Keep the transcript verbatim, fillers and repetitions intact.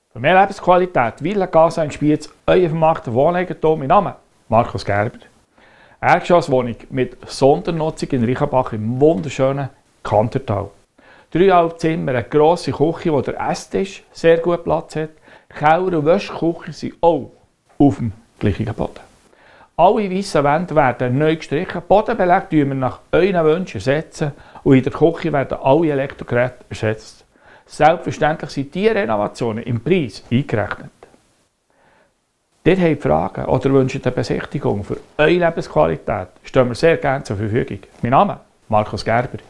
Für mehr Lebensqualität, Villa Casa in Spiez, euer vermarkter Wohneigentum. Mein Name Markus Gerber. Eine Erdgeschosswohnung mit Sondernutzung in Reichenbach im wunderschönen Kantertal. Dreieinhalb Zimmer, eine grosse Küche, wo der Esstisch sehr gut Platz hat. Keller und Wäschküche sind auch auf dem gleichen Boden. Alle weißen Wände werden neu gestrichen. Bodenbeleg setzen wir nach euren Wünschen ersetzen und in der Küche werden alle Elektrogeräte ersetzt. Selbstverständlich sind diese Renovationen im Preis eingerechnet. Ihr habt Fragen oder wünscht eine Besichtigung für eure Lebensqualität, stehen wir sehr gerne zur Verfügung. Mein Name Markus Gerber.